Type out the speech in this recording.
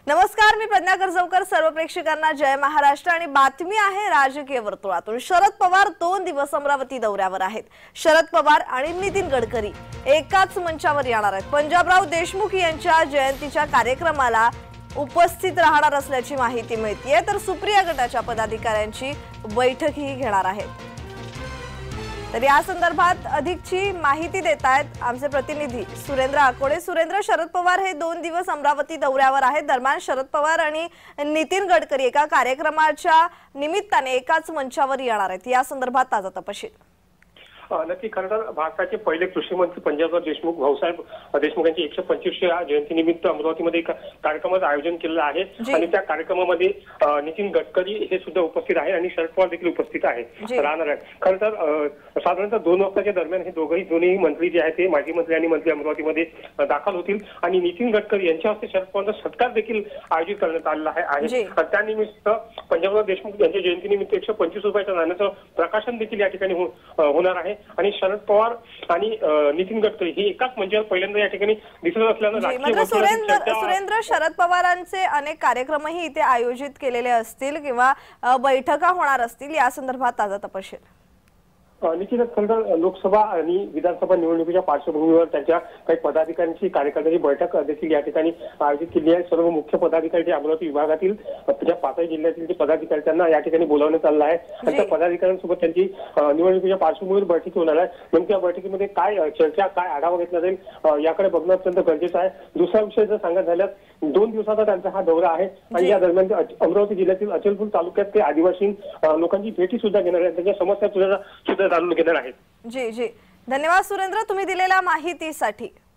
नमस्कार, मी प्रज्ञा करजवकर. सर्व प्रेक्षकांना जय महाराष्ट्र. आणि बातमी आहे राजकीय वर्तुळातून. शरद पवार 2 दिवस अमरावती दौऱ्यावर आहेत. शरद पवार आणि नितीन गडकरी एकाच मंचावर येणार आहेत. पंजाबराव देशमुख यांच्या जयंतीच्या कार्यक्रमाला उपस्थित राहणार असल्याची माहिती मिळतेय. तर सुप्रिया गटाच्या पदाधिकाऱ्यांची बैठकही घेणार आहेत. तर या संदर्भात अधिकची माहिती देत आहेत आमचे प्रतिनिधी सुरेंद्र आकोडे. सुरेंद्र, शरद पवार हे 2 दिवस अमरावती दौऱ्यावर आहेत. दरम्यान शरद पवार आणि नितीन गडकरी एका कार्यक्रमाच्या निमित्ताने एकाच मंचावर येणार आहेत. या संदर्भात ताजा तपशील. नक्की. खरं तर भारताचे पहिले कृषी मंत्री पंजाबराव देशमुख, भाऊसाहेब देशमुख यांची 125व्या जयंतीनिमित्त अमरावतीमध्ये एका कार्यक्रमाचं आयोजन केलेलं आहे. आणि त्या कार्यक्रमामध्ये नितीन गडकरी हे सुद्धा उपस्थित आहे आणि शरद पवार देखील उपस्थित राहणार आहेत. खरं तर साधारणतः 2 वाजताच्या दरम्यान हे दोन्ही मंत्री जे आहेत ते माजी मंत्री आणि मंत्री अमरावतीमध्ये दाखल होतील. आणि नितीन गडकरी यांच्या हस्ते शरद पवारांचा सत्कार देखील आयोजित करण्यात आलेला आहे. त्यानिमित्त पंजाबराव देशमुख यांच्या जयंतीनिमित्त 125 रुपयाच्या नाण्याचं प्रकाशन देखील या ठिकाणी होणार आहे. आणि शरद पवार आणि नितीन गडकरी हे एकाच मंचावर पहिल्यांदा या ठिकाणी दिसत असल्यानं सुरेंद्र, शरद पवारांचे अनेक कार्यक्रमही इथे आयोजित केलेले असतील किंवा बैठका होणार असतील. या संदर्भात ताजा तपशील. निश्चितच खरं लोकसभा आणि विधानसभा निवडणुकीच्या पार्श्वभूमीवर त्यांच्या काही पदाधिकाऱ्यांची कार्यकर्त्यांची बैठक देखील या ठिकाणी आयोजित केली आहे. सर्व मुख्य पदाधिकारी अमरावती विभागातील त्या 5 जिल्ह्यातील जे पदाधिकारी त्यांना या ठिकाणी बोलावण्यात आलं आहे. आणि त्या पदाधिकाऱ्यांसोबत त्यांची निवडणुकीच्या पार्श्वभूमीवर बैठक होणार आहे. नेमक्या बैठकीमध्ये काय चर्चा, काय आढावा घेतला जाईल याकडे बघणं अत्यंत गरजेचं आहे. दुसरा विषय जर सांगत झाल्यास 2 दिवसाचा त्यांचा हा दौरा आहे. आणि या दरम्यान अमरावती जिल्ह्यातील अचलपूर तालुक्यात ते आदिवासी लोकांची भेटी सुद्धा घेणार आहेत. त्यांच्या समस्या सुद्धा जाणून घेणार आहेत. जी, धन्यवाद सुरेंद्र, तुम्ही दिलेल्या माहितीसाठी.